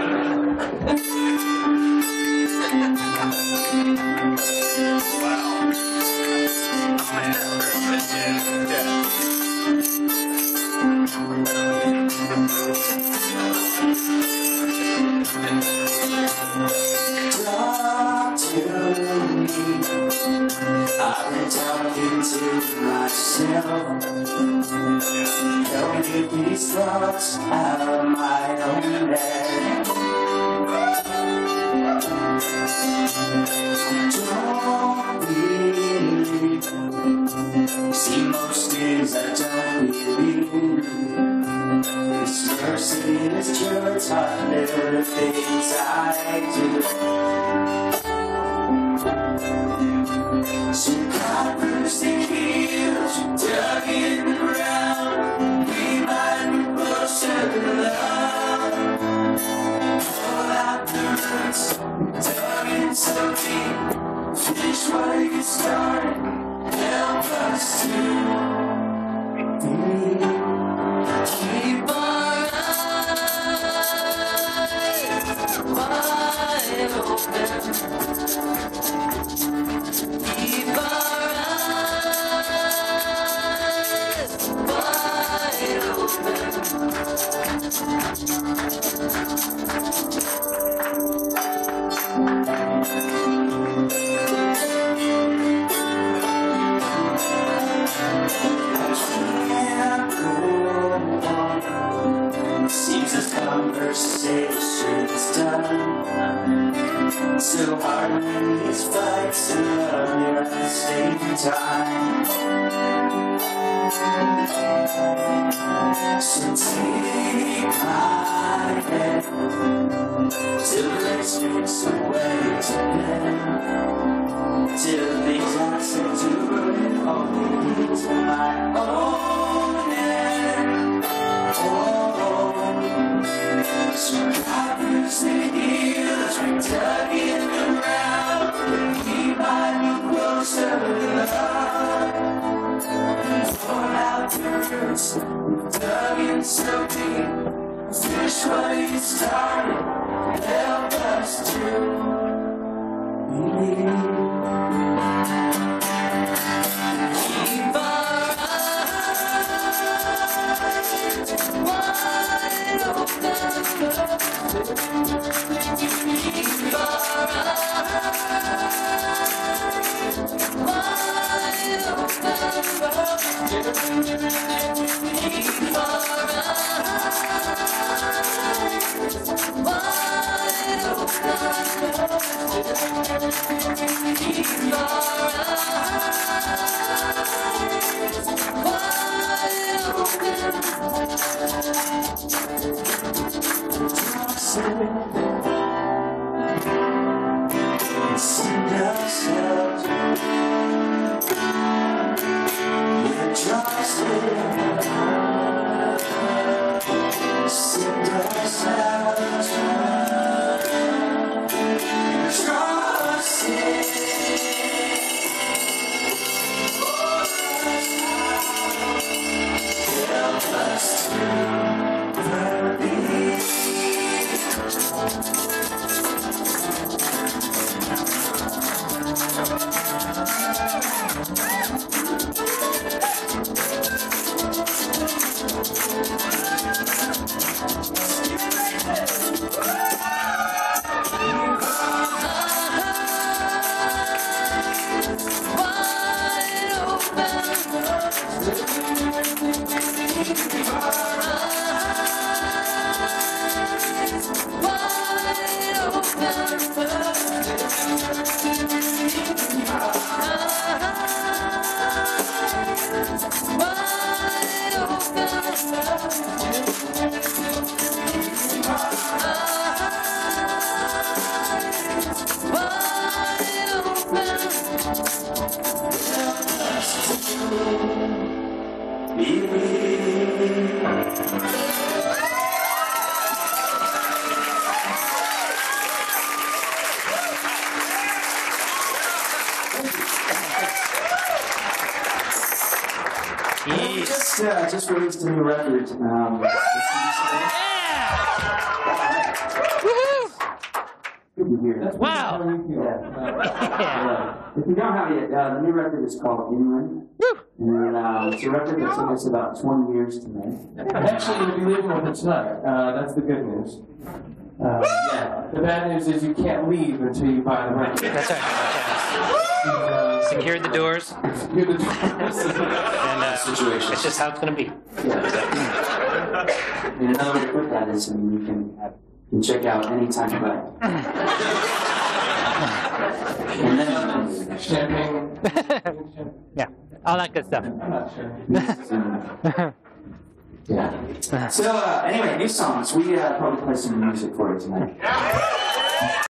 Talk to me. I've been talking to myself. Help me get these thoughts out of my own head. Don't believe. See, most days I don't believe. This mercy is just hard little things I do. So God bruised and healed, dug in the ground, we might be closer to love. Pull out the roots, dug in so deep, finish what you started, help us to believe. Keep our eyes wide open. Keep our eyes wide open. Seems this conversation's done. So hard when these fights are near at the same time. So take my hand till let's make some ways again. Till things I said to it only leads to my own end. Oh, so God bruised and healed, we dug in the ground, He might be closer to love. Pour out the roots, dug in so deep, finish what He started, help us to believe. Keep our eyes wide open. Keep our eyes wide open. Keep our eyes wide open. Keep our send ourselves, we're trusting. Send ourselves, trusting. Help us to believe. Just released a new record. Yeah! Wow. If you don't have it yet, the new record is called Inland. And it's a record that took us about 20 years to make. Actually, you'll be leaving with it tonight. That's the good news. Yeah. The bad news is you can't leave until you buy the record. That's right. Secured the doors. Secure the doors. And Situation. it's just how it's going to be. And another way to put that is you can check out anytime you like. And then Champagne. Yeah, all that good stuff. I'm not sure. yeah. So anyway, new songs. We probably play some music for you tonight.